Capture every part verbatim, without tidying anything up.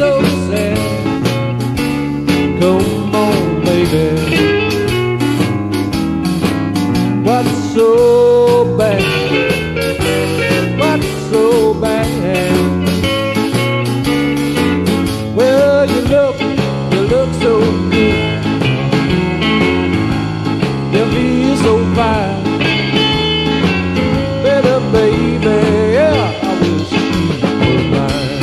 so sad. Come on, baby. What's so bad? What's so bad? Well, you look, you look so good. You feel so fine. Better, baby, yeah, I wish you were mine.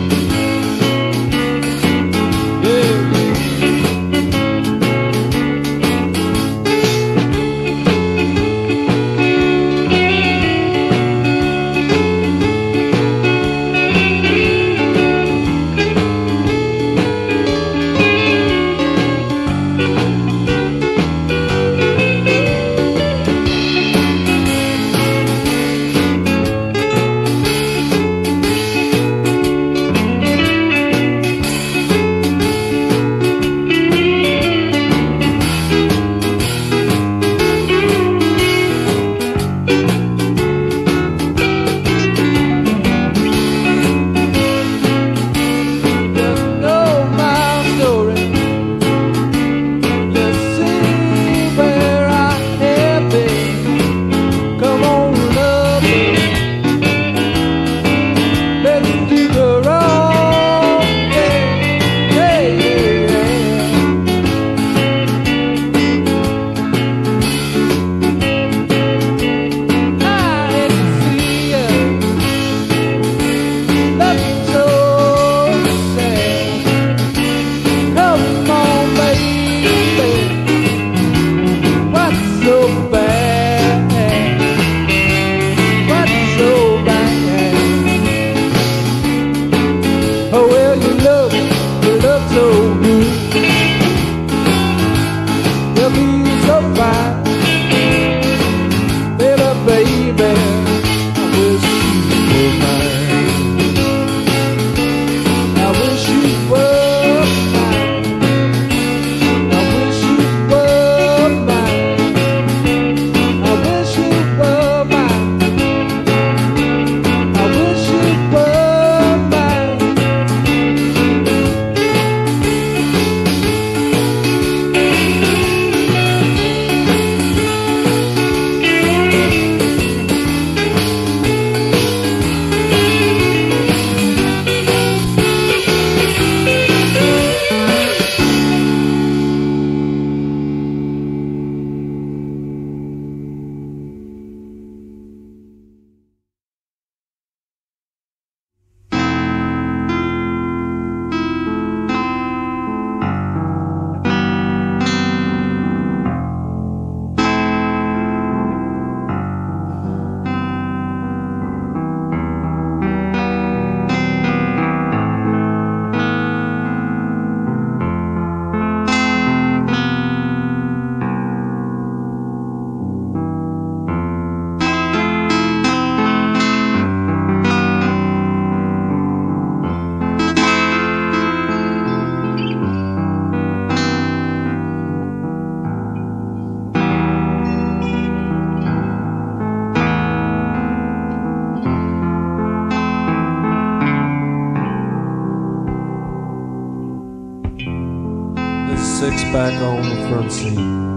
Six pack on the front seat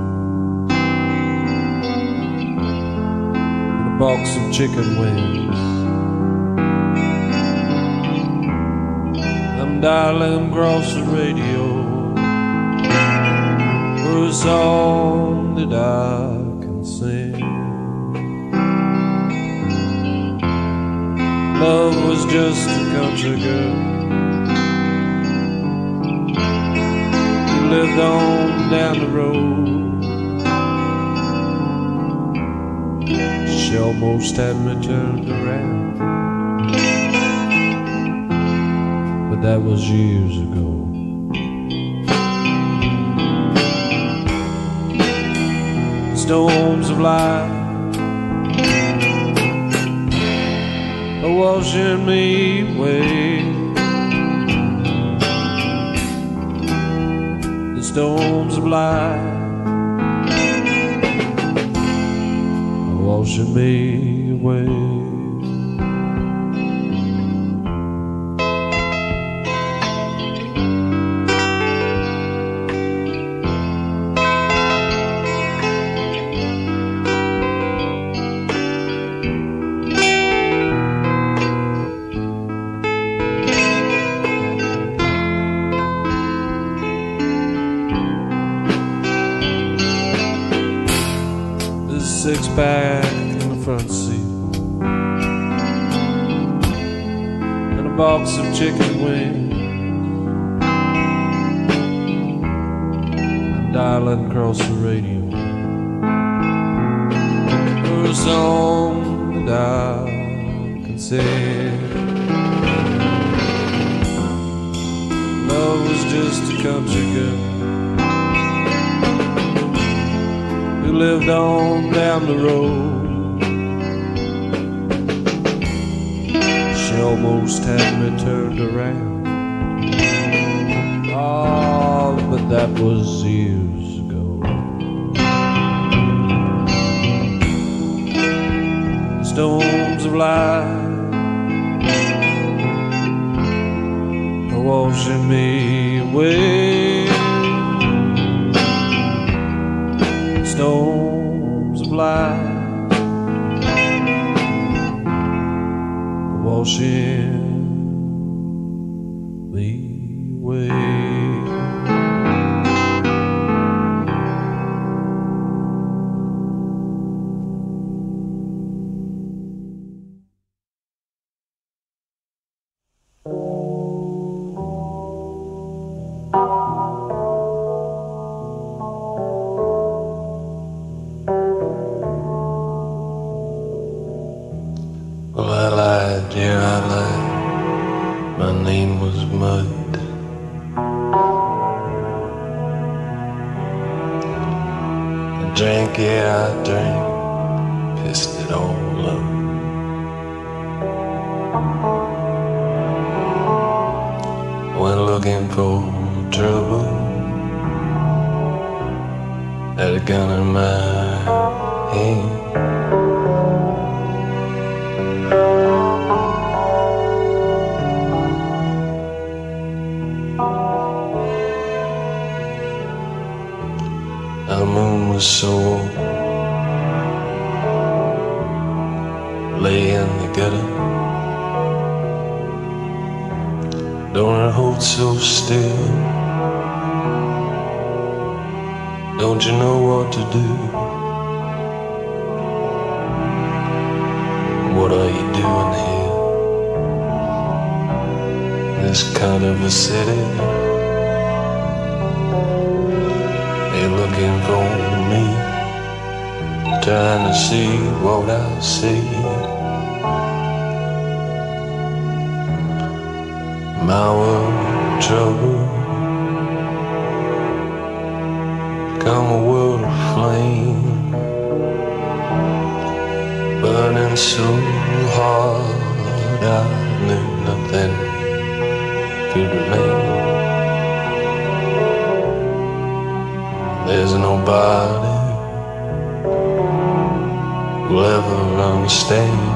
and a box of chicken wings. I'm dialing across the radio for a song that I can sing. Love was just a country girl, lived on down the road. She almost had me turned around, but that was years ago. The storms of life are washing me away. Storms of life are washing me away. six-pack in the front seat and a box of chicken wings. I'm dialing across the radio for a song that I can sing. Love was just a country girl who lived on down the road. She almost had me turned around. Oh, but that was years ago. Storms of life are washing me away. Storms of life washing me away. Well, I lied, yeah, I lied. My name was Mud. I drank, yeah, I drank, pissed it all up. Went looking for trouble, had a gun in my hand. The moon was so lay in the gutter. Don't it hold so still? Don't you know what to do? What are you doing here? This kind of a city. Looking for me, trying to see what I see. My world trouble, become a world of flame, burning so hard I knew nothing could remain. There's nobody who'll ever understand.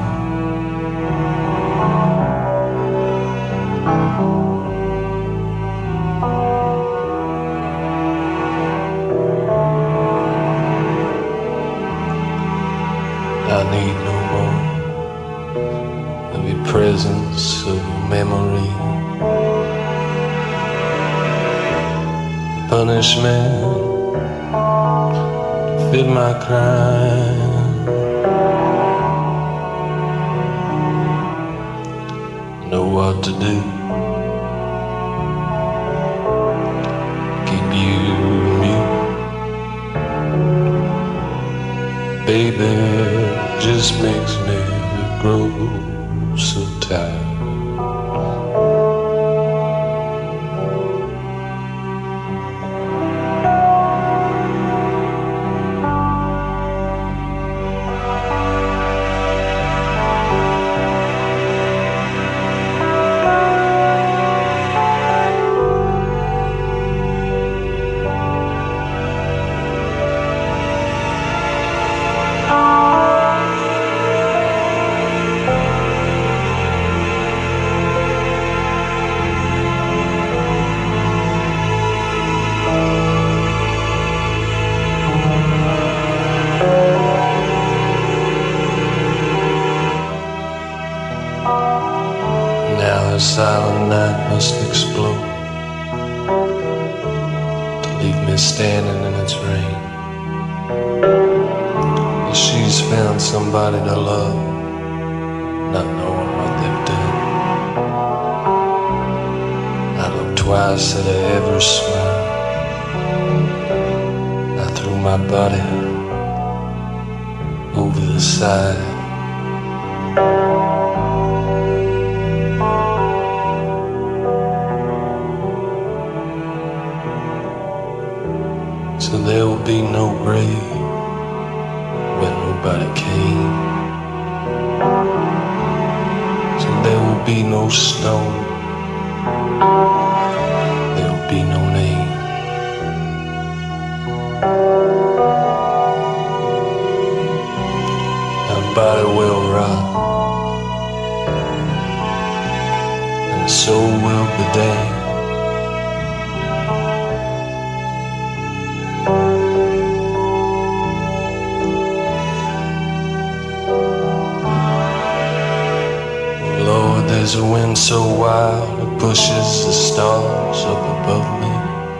I need no more of your presence or memory. Punishment fit my crime. Know what to do. Keep you mute. Baby, just makes me grow so tired. The silent night must explode to leave me standing in its rain. The she's found somebody to love, not knowing what they've done. I looked twice at her every smile. I threw my body over the side. So there will be no grave where nobody came. So there will be no stone, there will be no name. Our body will rot, and the soul will be damned. There's a wind so wild it pushes the stars up above me.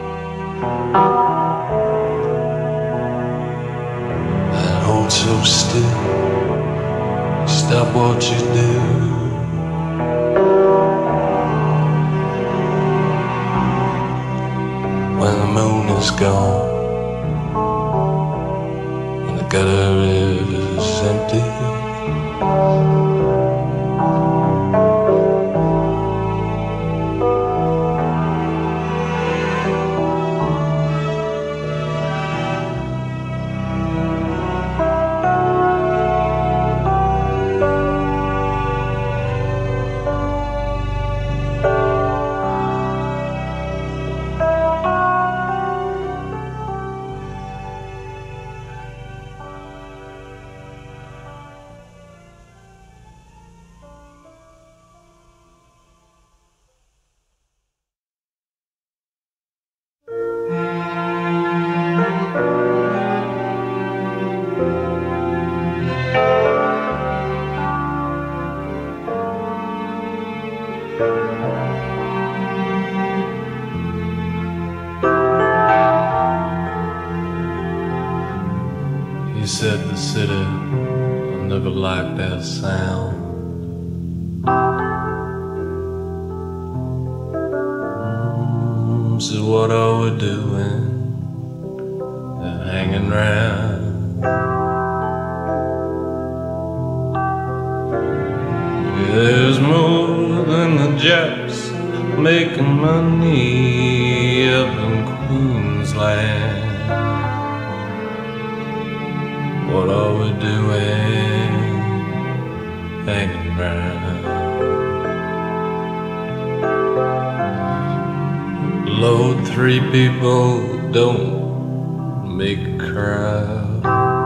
And hold so still, stop what you do. When the moon is gone and the gutter is empty, said the city, I never liked that sound. Mm, so what are we doing? They're hanging round. There's more than the Japs making money up in Queensland. What are we doing hanging round? Load three people, don't make a crowd.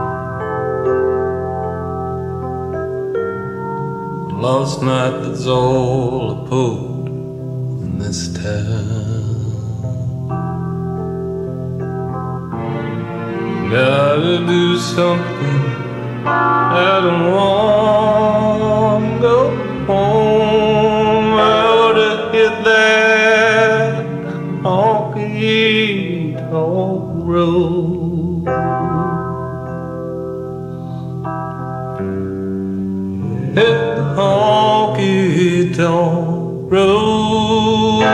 Last night that's all I pulled in this town. Gotta do something, I don't want to go home. I ought to hit that honky-tonk road. Hit the honky-tonk road.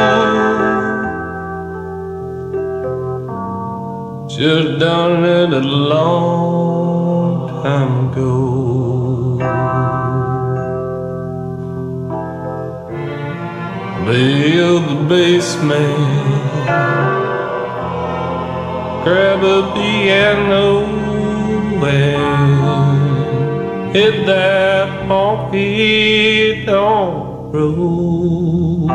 Should've done it a long time ago. Build the basement, grab a piano and hit that honky-tonk road.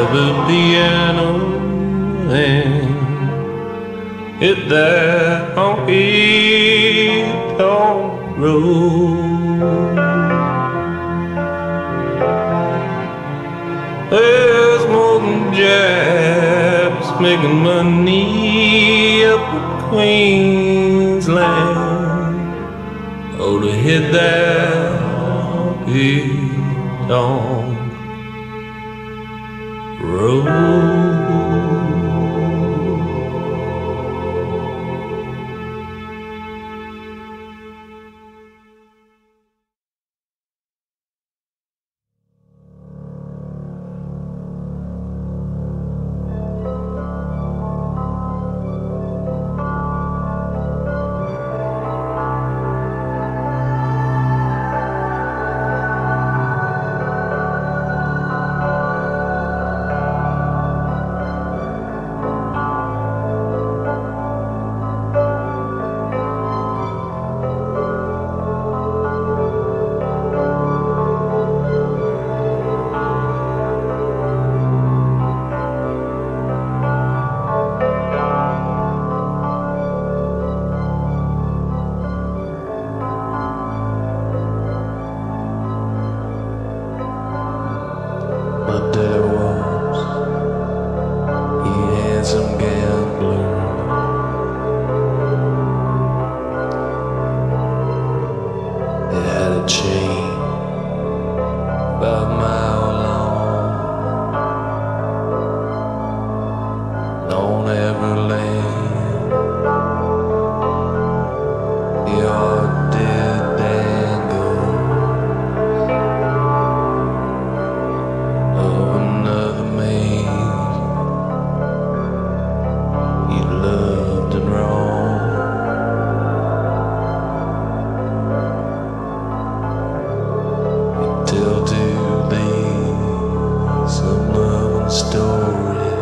the piano and hit that honky-tonk road. There's more than Japs making money up in Queensland. Oh, to hit that honky-tonk road. But there was a handsome gambler. He had a chain about a mile long, on every lane. The yard did dangle of another maid he loved and wronged. He'd tell to thee some loving story,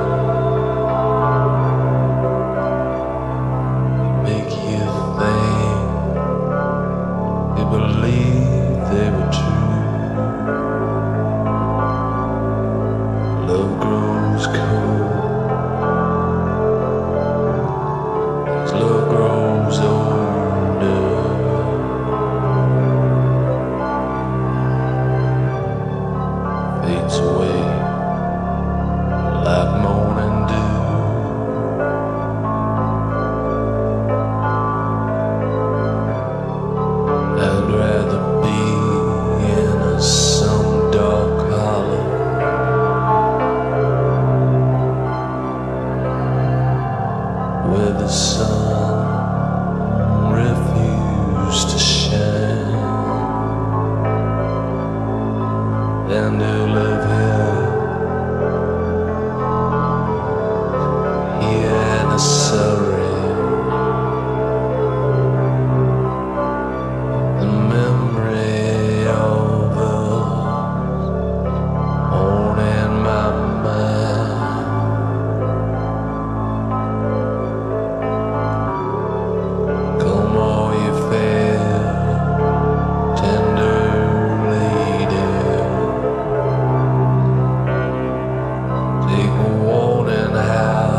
make you think you believe they were true. Love grows cold as love grows older. Fades away like morning dew. I'd rather be in a some dark hollow where the sun refused to shine than to live here, here in a Surrey. The memory of us on in my mind. Come all you fair, tender lady, take a warning how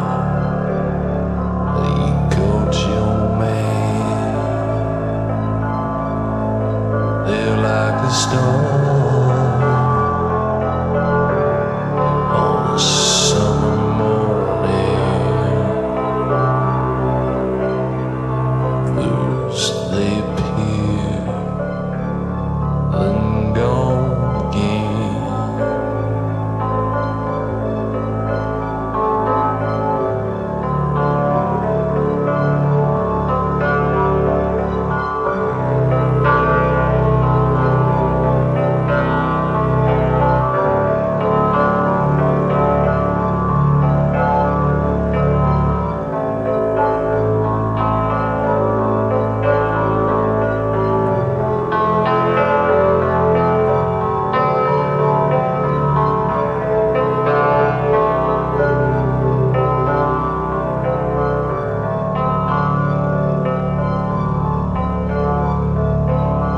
you coach your man. They're like a storm on a summer morning. First they appear and gone again.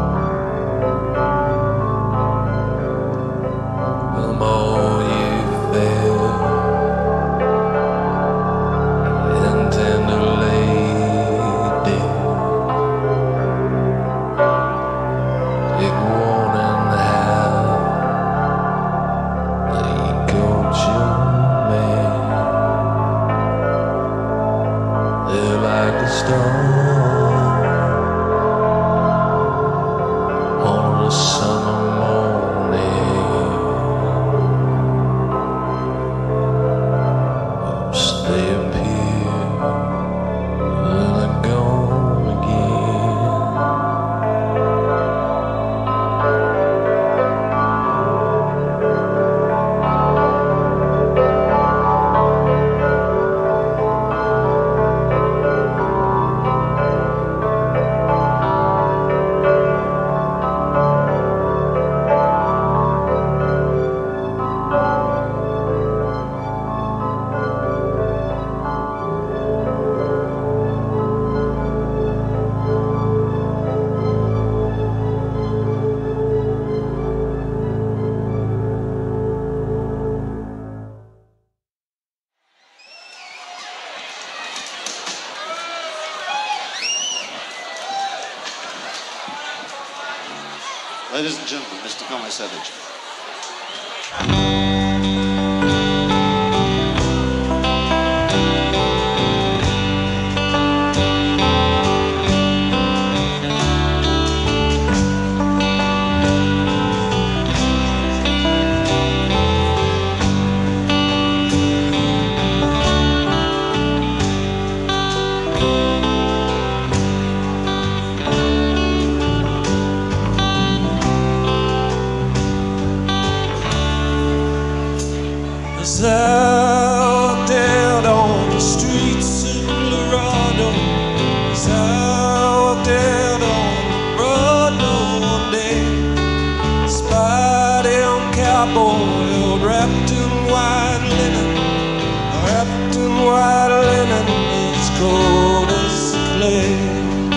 Come all you Ladies and gentlemen, Mister Conway Savage. Out dead on the streets of Colorado, as out dead on the road one day, spied him cowboy wrapped in white linen, wrapped in white linen, as cold as clay.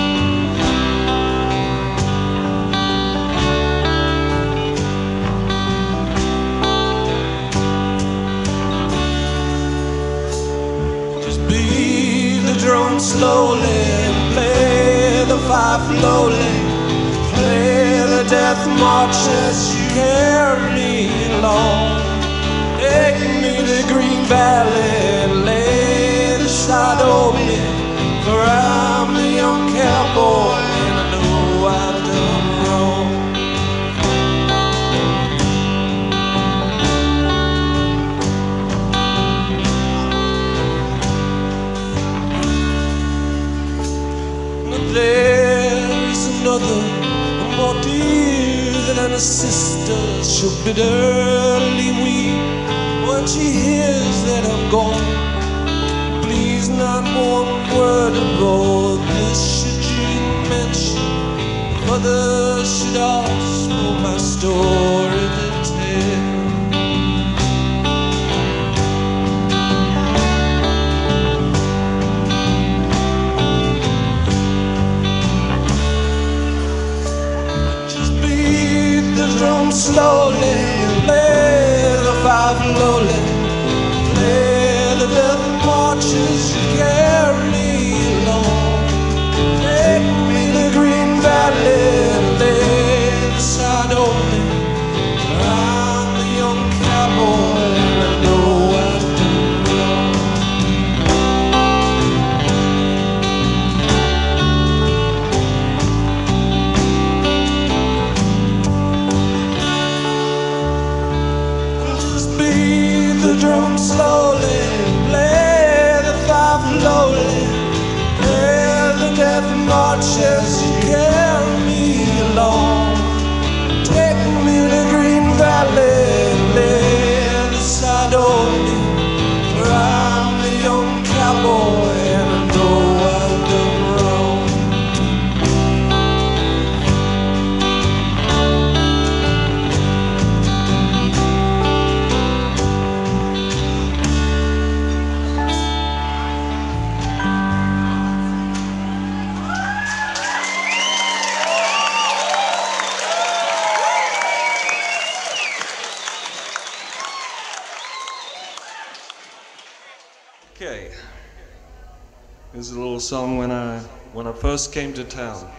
Drum slowly, play the fife lowly, play the death march as you carry me along. Take me to Green Valley, lay the shadow me, for I'm a young cowboy and I know I've done wrong. There is another, more dear than a sister. She'll bitterly weep when she hears that I'm gone. Please, not one word of all this should you mention. Mother should ask for my story to tell. Drum slowly, play the five lowly, play the death marches you carry me along. Take me to Green Valley, lay the side on me, for I'm a young cowboy and I know I've done wrong. The drum slowly, play the fife lowly, play the death march as you carry me along. Take me to Green Valley, lay the side on me, for I'm a young cowboy and I know I've done wrong. Okay, here's a little song when I when I first came to town.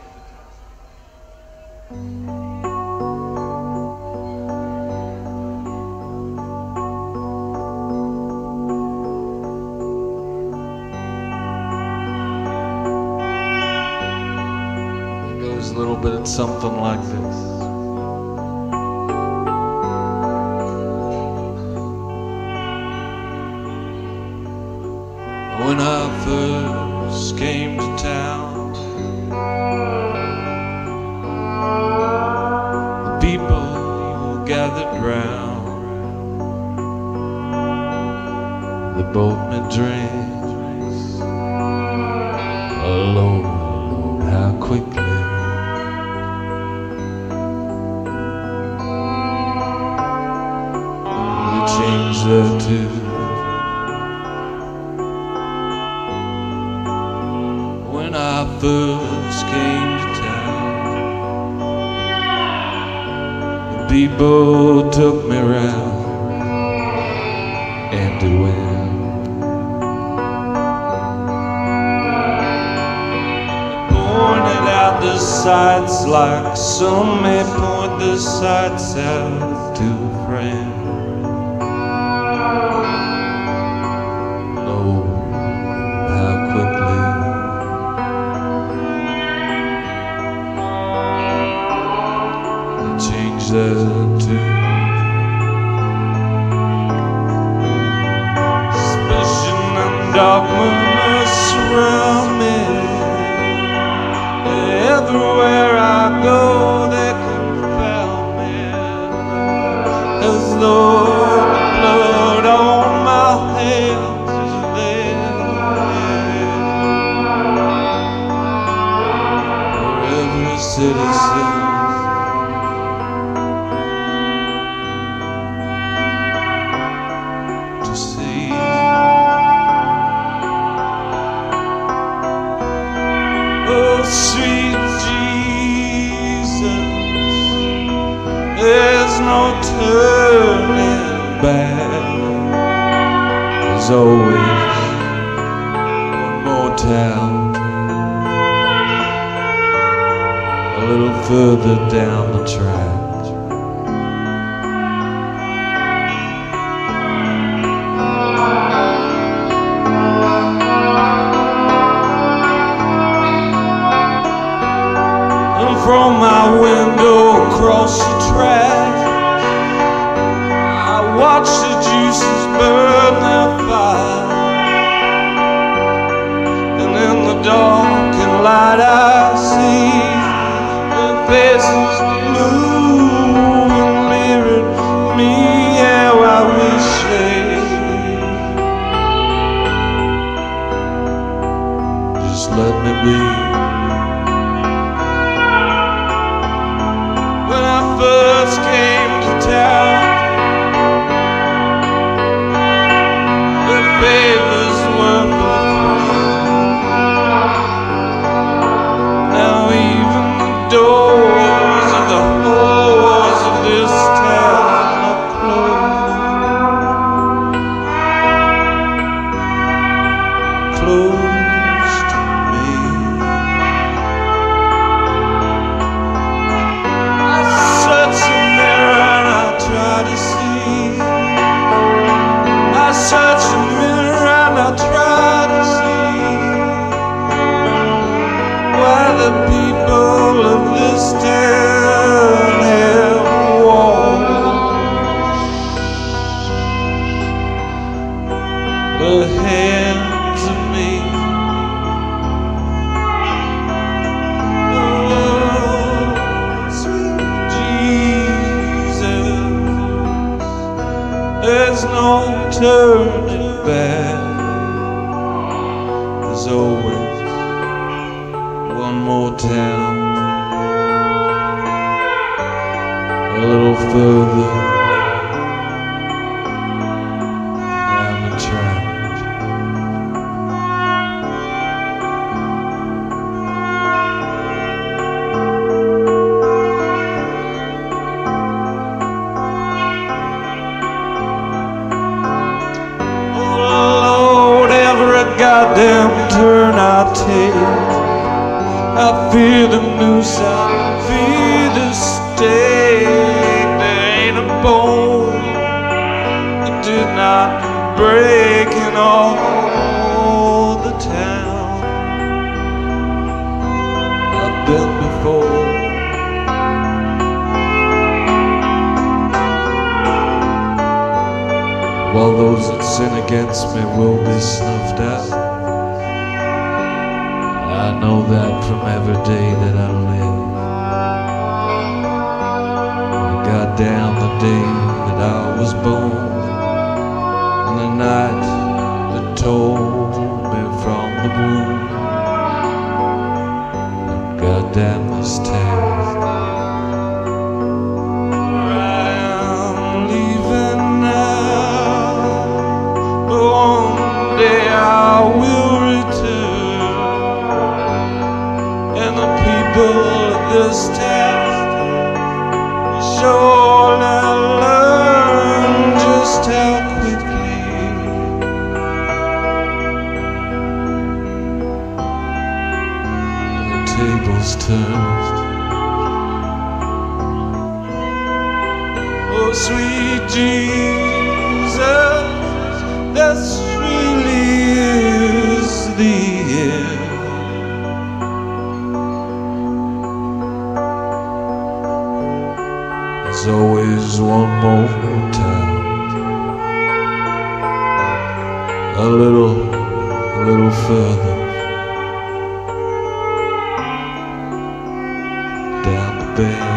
It goes a little bit something like this. When I first came to town, the people gathered round. They bought me drinks, alone, alone, how quickly we changed their tune. When I first came to town, the people took me round and to win. Pointed out the sights like some may point the sights out to a friend. Know how quickly they change their tune. Suspicion and darkness surround me. Everywhere I go, they confound me, as though the blood on my hands is there. For every citizen to see. Oh, sweet Jesus, there's no turning back. There's always one more town, a little further down the track. From my window across the track, I watch the juices burn their fire, and in the dark and light I see their faces blue and leer at me. How I wish they just let me be. First came to town, the favors were for free. Now even the doors of the halls of this town are closed, closed to me. Search the mirror and I try to see. I search the mirror and I try to see why the people of this town have washed their hands of me. There's no turning back. There's always one more town, a little further down the track. Goddamn turn I take, I fear the noose, I fear the stake. There ain't a bone that did not break in all the town. I've been before. While those that sin against me will be snuffed out, I know that from every day that I live. I got down the day that I was born, and the night that told me from the womb. Goddamn this town. This test surely learn just a little, a little further down the bay.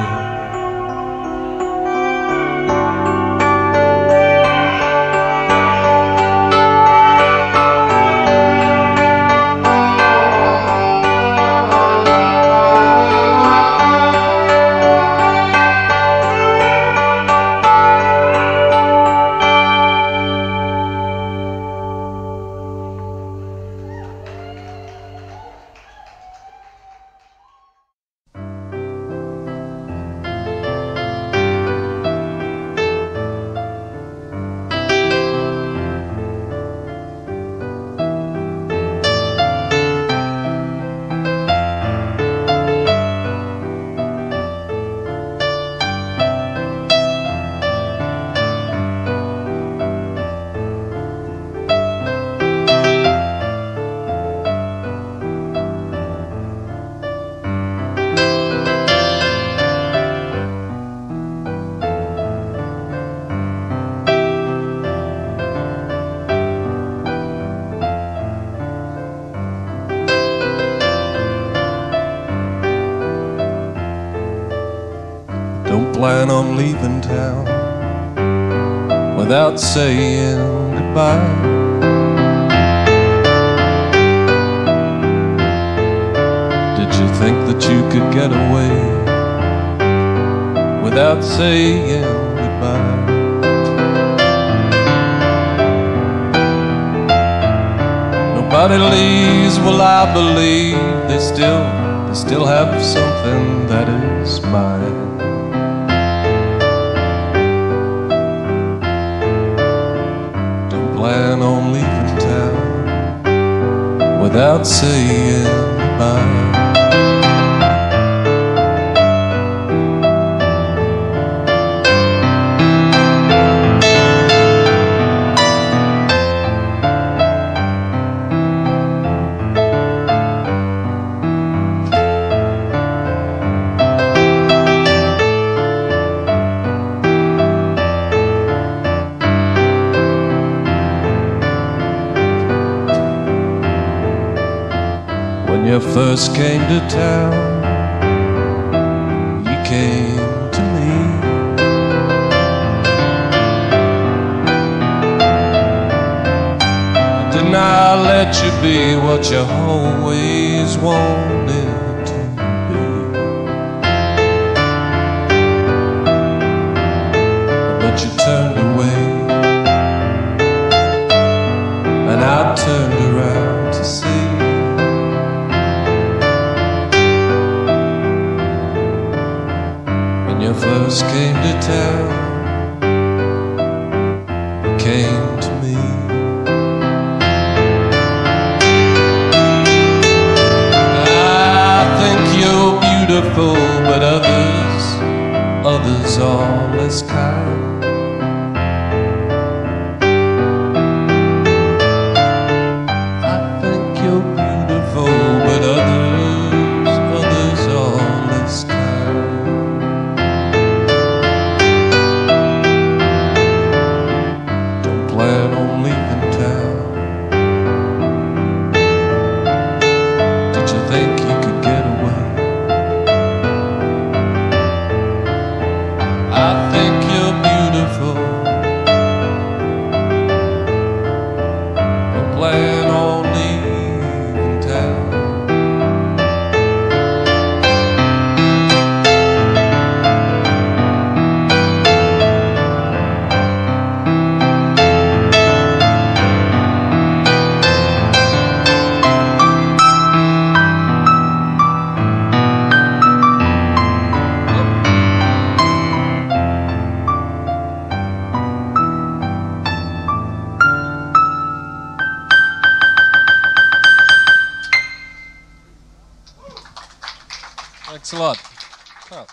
Plan on leaving town without saying goodbye. Did you think that you could get away without saying goodbye? Nobody leaves, well I believe they still, they still have something that is mine. Plan on leaving town without saying goodbye. When you first came to town, you came to me. Didn't I let you be what you always wanted to be? But you turned away, and I turned around to see. You first came to town, you came to me. I think you're beautiful, but others, others are less kind. I think you're beautiful, but others, others are less kind. Plan on leaving town. Did you think you could get away? I think you're beautiful. But plan on leaving town. Thanks a lot. Oh.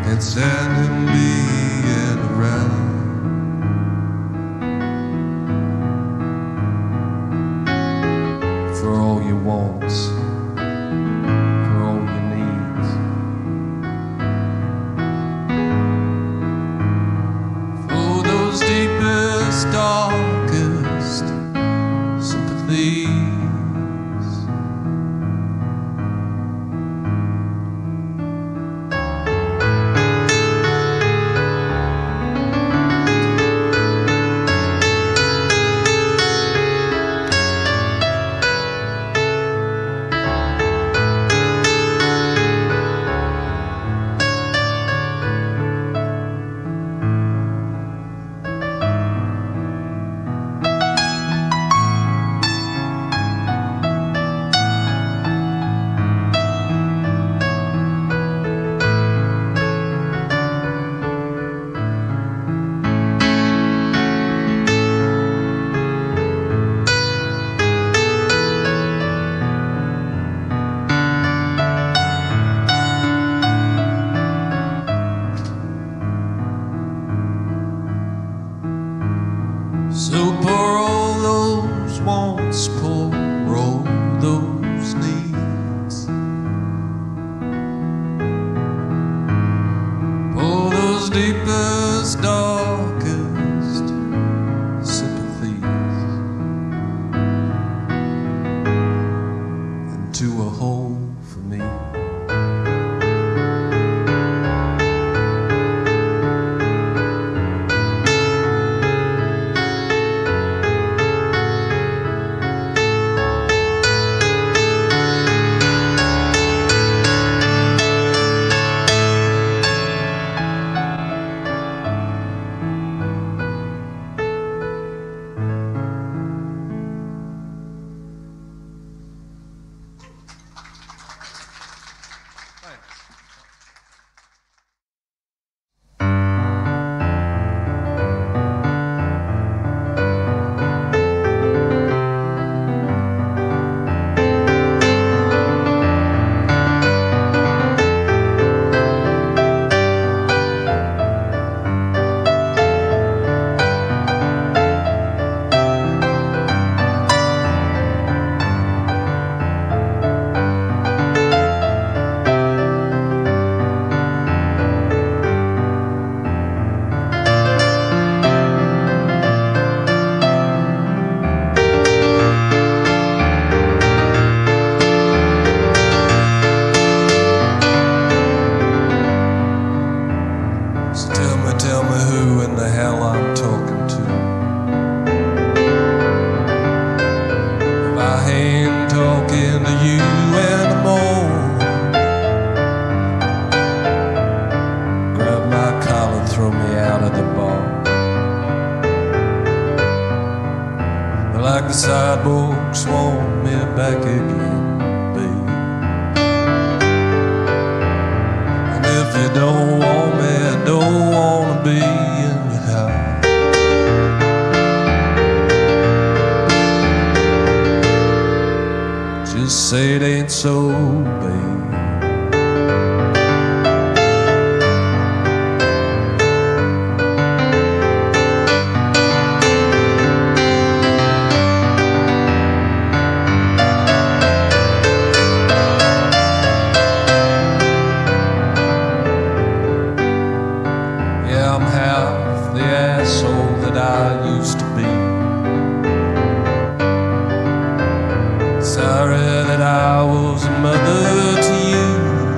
and sending me in around. For all your wants, for all your needs, for those deepest, darkest sympathies. So pour all those wants, pour all those needs, pour those deepest, darkest sympathies into a hole for me. Tell me who in the hell I'm talking to. If I ain't talking to you anymore, grab my collar, throw me out of the bar. Like the sidewalks want me back again, babe. And if you don't want me, I don't wanna be in your house. Just say it ain't so, babe. I'm half the asshole that I used to be. Sorry that I was a mother to you.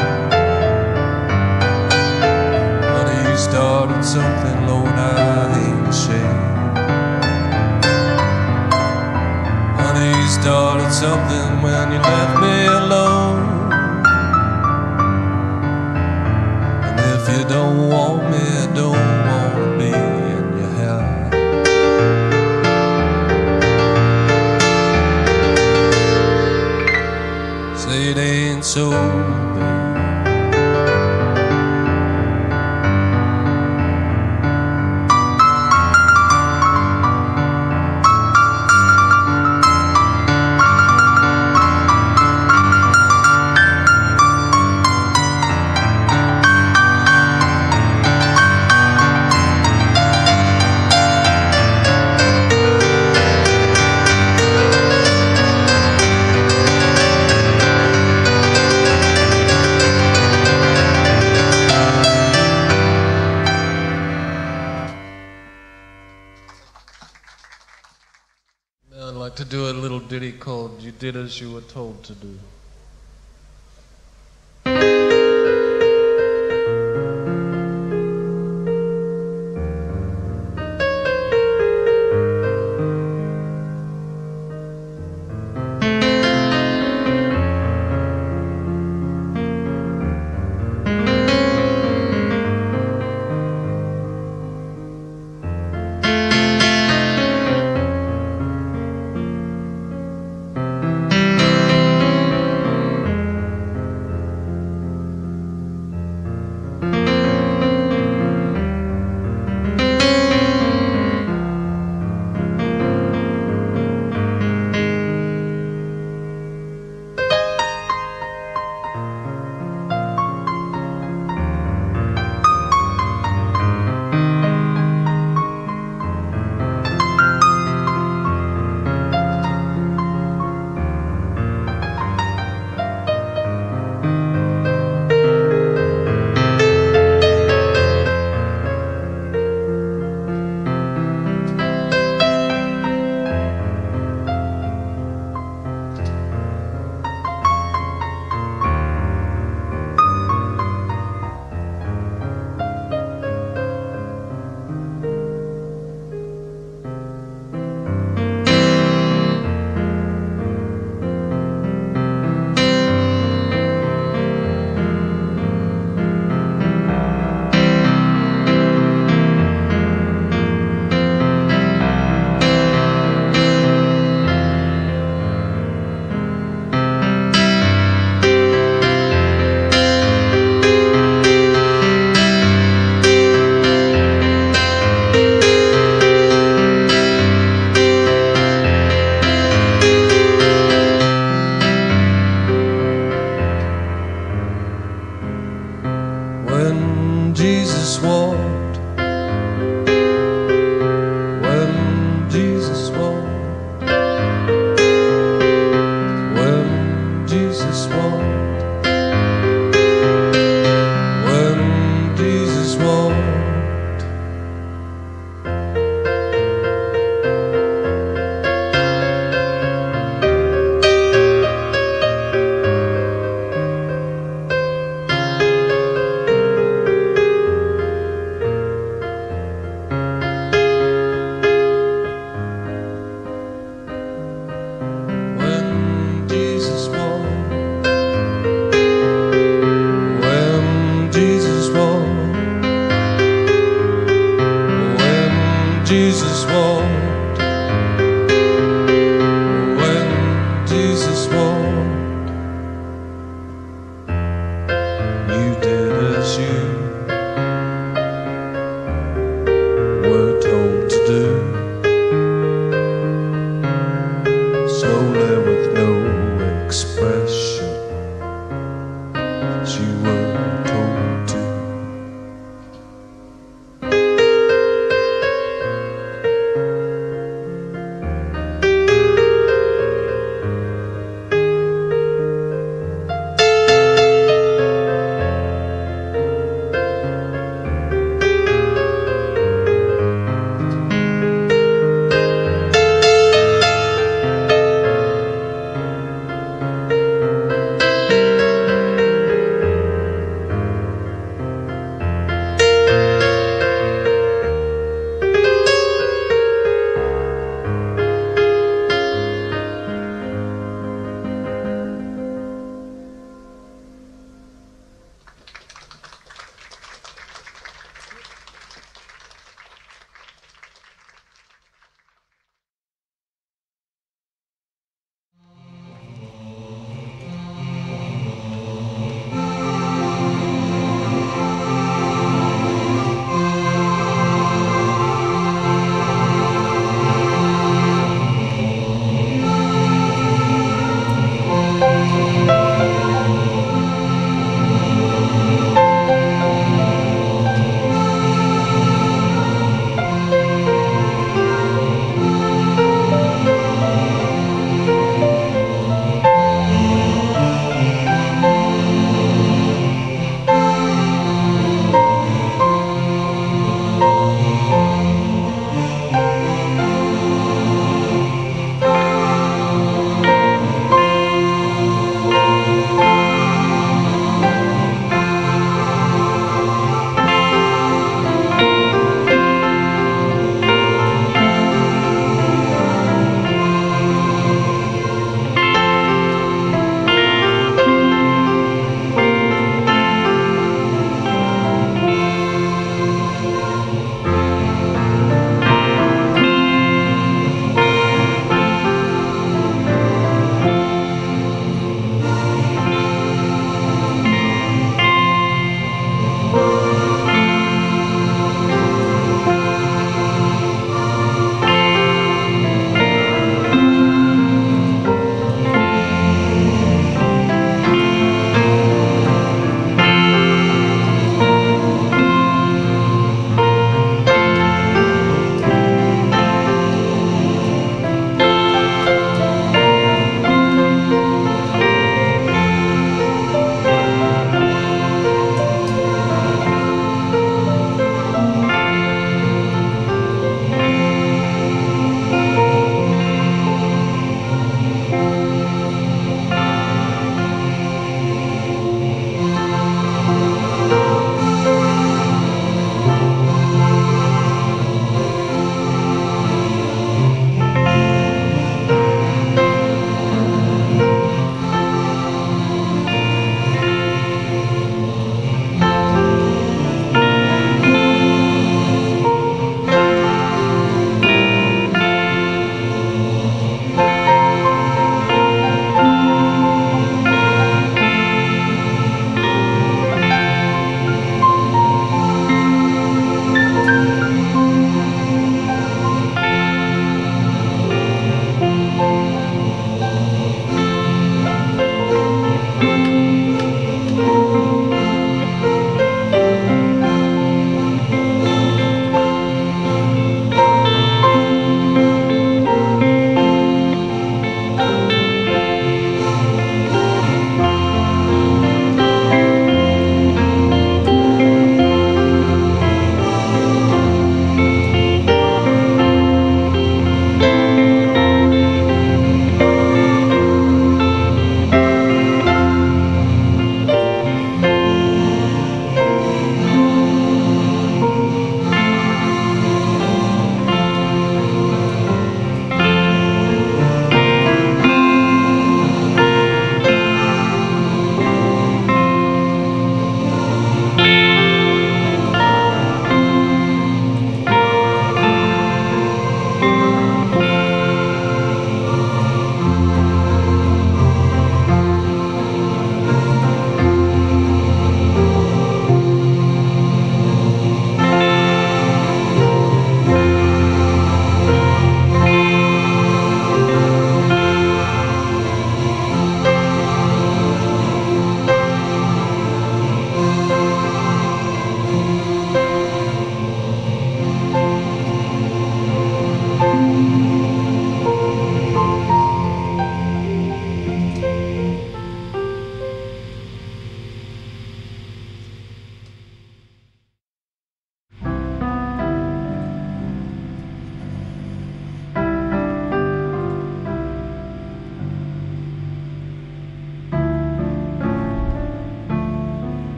Honey, you started something, Lord, I ain't ashamed. Honey, you started something when you left me alone. And if you don't want me, I don't wanna be in your house. Say it ain't so, babe. did as you were told to do. When Jesus walked, when Jesus walked, when Jesus walked, when Jesus walked.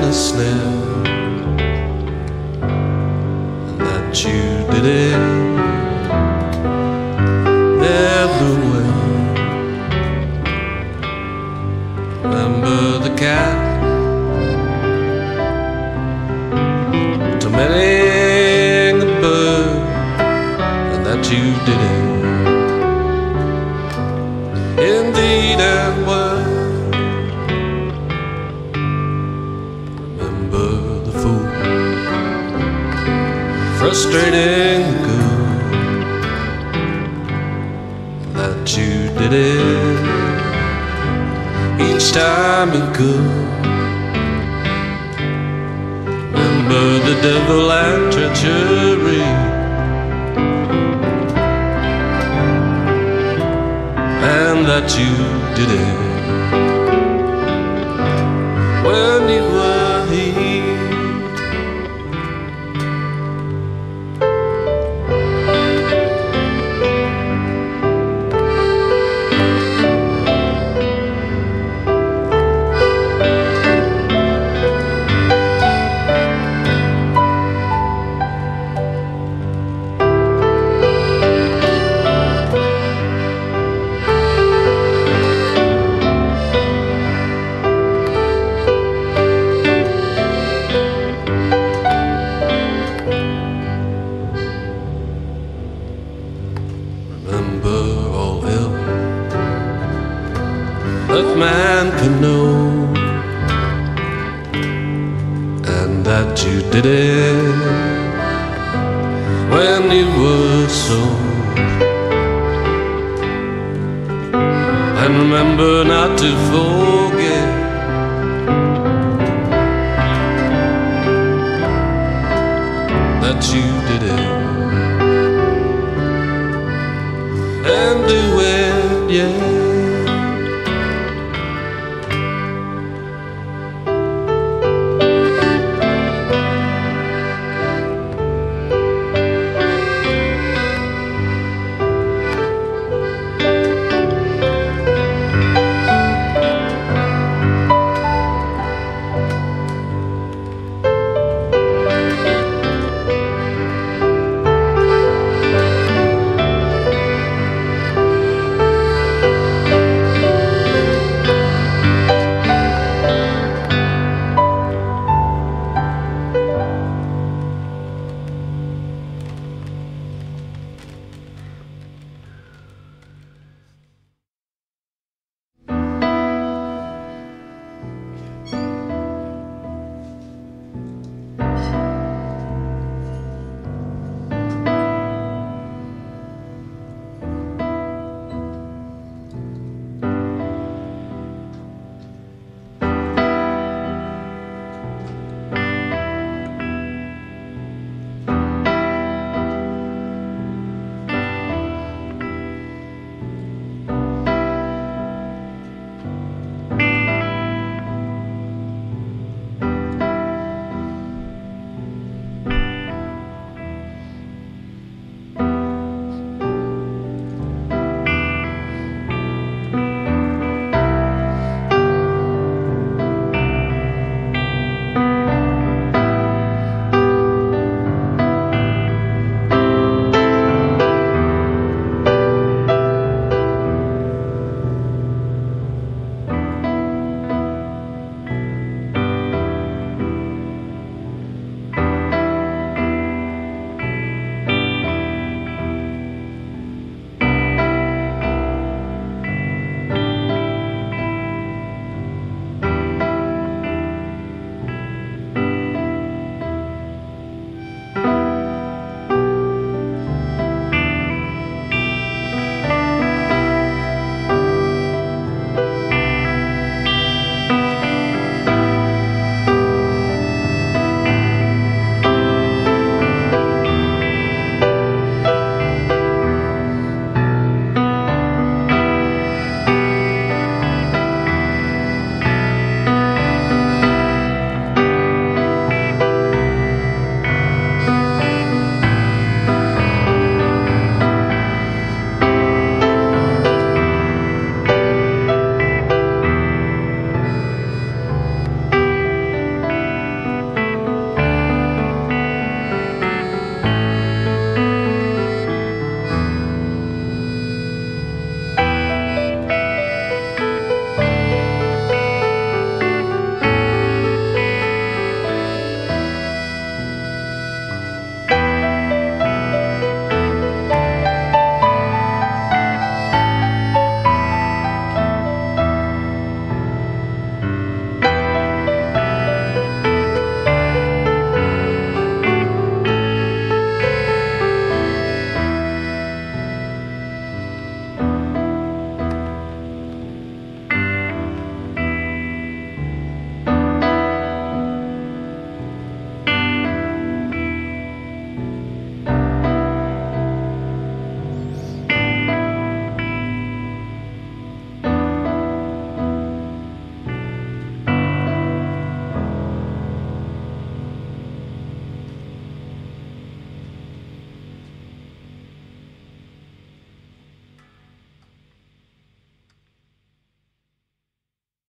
a snare, and that you did it everywhere. Remember the cat, tormenting the bird, and that you did it indeed and word. Remember the fool, frustrating the good, that you did it each time you could. Remember the devil and treachery, and that you did it when you were here. Remember all ill that man can know, and that you did it when you were sold. And remember not to forget that you did it, and do it, yeah.